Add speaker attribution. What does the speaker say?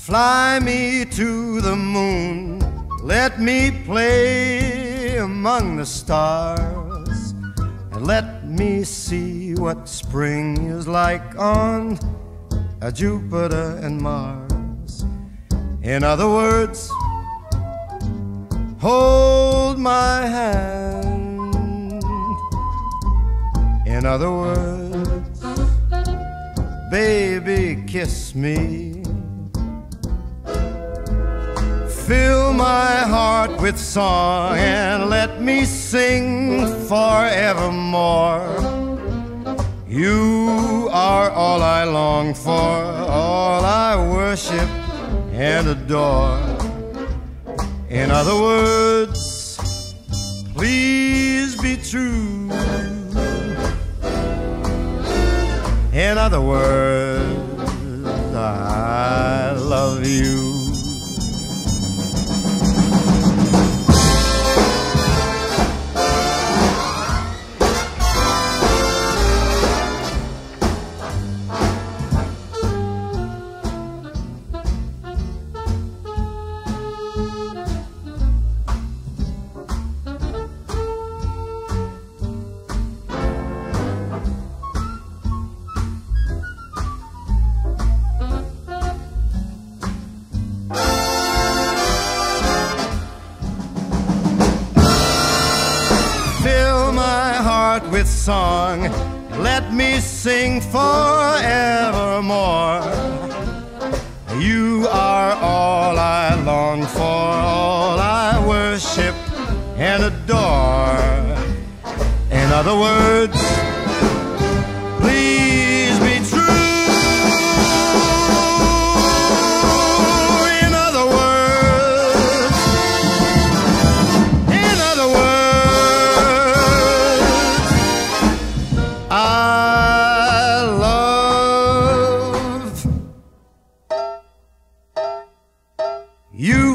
Speaker 1: Fly me to the moon, let me play among the stars, and let me see what spring is like on Jupiter and Mars. In other words, hold my hand. In other words, baby, kiss me. Fill my heart with song and let me sing forevermore. You are all I long for, all I worship and adore. In other words, please be true. In other words, I love you. With song, let me sing forevermore. You are all I long for, all I worship and adore. In other words, please be true. In other words, I love you.